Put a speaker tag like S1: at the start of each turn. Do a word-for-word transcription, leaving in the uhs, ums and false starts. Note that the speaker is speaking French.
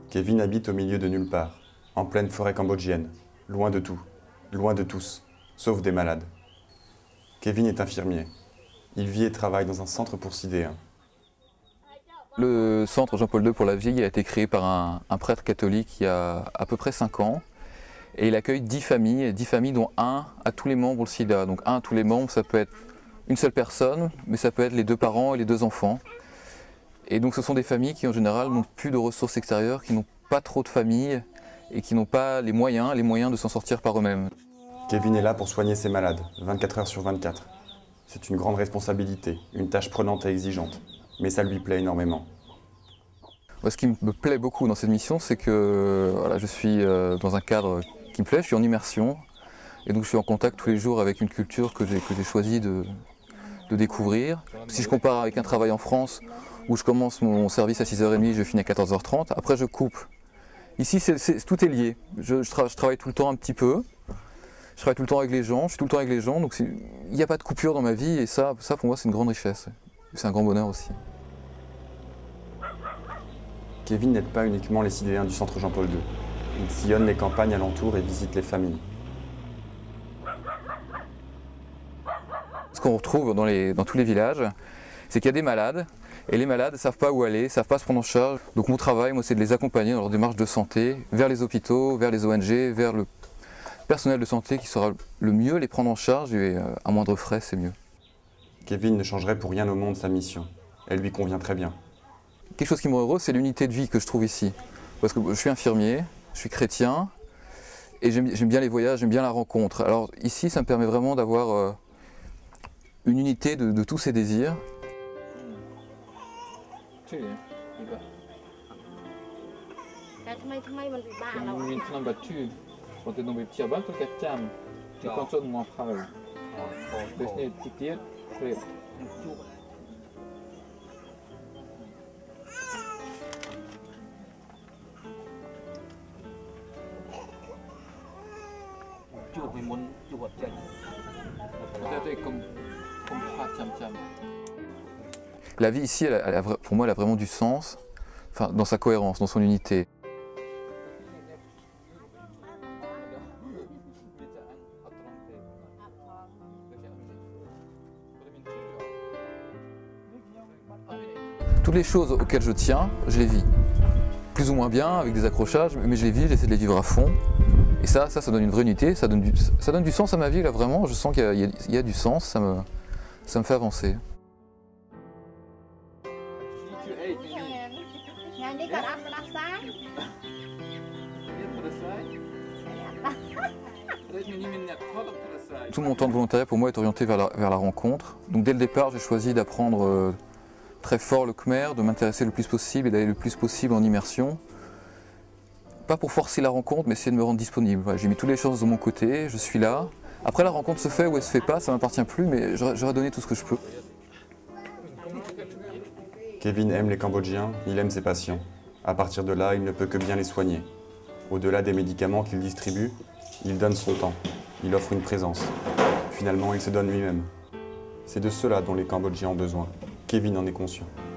S1: Kevin habite au milieu de nulle part, en pleine forêt cambodgienne, loin de tout, loin de tous, sauf des malades. Kevin est infirmier. Il vit et travaille dans un centre pour sidéens.
S2: Le centre Jean-Paul deux pour la vie a été créé par un, un prêtre catholique il y a à peu près cinq ans. Et il accueille dix familles, dix familles dont un à tous les membres le sida. Donc un à tous les membres, ça peut être une seule personne, mais ça peut être les deux parents et les deux enfants. Et donc ce sont des familles qui en général n'ont plus de ressources extérieures, qui n'ont pas trop de famille et qui n'ont pas les moyens, les moyens de s'en sortir par eux-mêmes.
S1: Kevin est là pour soigner ses malades, vingt-quatre heures sur vingt-quatre. C'est une grande responsabilité, une tâche prenante et exigeante, mais ça lui plaît énormément.
S2: Moi, ce qui me plaît beaucoup dans cette mission, c'est que voilà, je suis dans un cadre qui me plaît, je suis en immersion, et donc je suis en contact tous les jours avec une culture que j'ai que j'ai choisi de, de découvrir. Si je compare avec un travail en France, où je commence mon service à six heures trente, je finis à quatorze heures trente, après je coupe. Ici, c'est, c'est, tout est lié. Je, je, tra je travaille tout le temps un petit peu, je travaille tout le temps avec les gens, je suis tout le temps avec les gens, donc il n'y a pas de coupure dans ma vie, et ça, ça pour moi c'est une grande richesse. C'est un grand bonheur aussi.
S1: Kevin n'aide pas uniquement les sidéens du centre Jean-Paul deux. Il sillonne les campagnes alentours et visite les familles.
S2: Ce qu'on retrouve dans, les, dans tous les villages, c'est qu'il y a des malades, et les malades ne savent pas où aller, ne savent pas se prendre en charge. Donc mon travail, moi, c'est de les accompagner dans leur démarche de santé, vers les hôpitaux, vers les O N G, vers le personnel de santé qui saura le mieux les prendre en charge, et à moindre frais, c'est mieux.
S1: Kevin ne changerait pour rien au monde sa mission. Elle lui convient très bien.
S2: Quelque chose qui me rend heureux, c'est l'unité de vie que je trouve ici. Parce que je suis infirmier, je suis chrétien, et j'aime bien les voyages, j'aime bien la rencontre. Alors ici, ça me permet vraiment d'avoir euh, une unité de, de tous ces désirs. La vie ici, elle a, elle a, pour moi, elle a vraiment du sens, enfin, dans sa cohérence, dans son unité. Toutes les choses auxquelles je tiens, je les vis. Plus ou moins bien, avec des accrochages, mais je les vis, j'essaie de les vivre à fond. Et ça, ça, ça donne une vraie unité, ça donne du, ça donne du sens à ma vie, là, vraiment. Je sens qu'il y, y, y a du sens, ça me, ça me fait avancer. Tout mon temps de volontariat pour moi est orienté vers la, vers la rencontre. Donc dès le départ, j'ai choisi d'apprendre euh, très fort le khmer, de m'intéresser le plus possible et d'aller le plus possible en immersion. Pas pour forcer la rencontre, mais essayer de me rendre disponible. Voilà, j'ai mis toutes les chances de mon côté, je suis là. Après, la rencontre se fait ou elle se fait pas, ça m'appartient plus, mais j'aurais donné tout ce que je peux.
S1: Kevin aime les Cambodgiens, il aime ses patients. À partir de là, il ne peut que bien les soigner. Au-delà des médicaments qu'il distribue, il donne son temps, il offre une présence. Finalement, il se donne lui-même. C'est de cela dont les Cambodgiens ont besoin. Kevin en est conscient.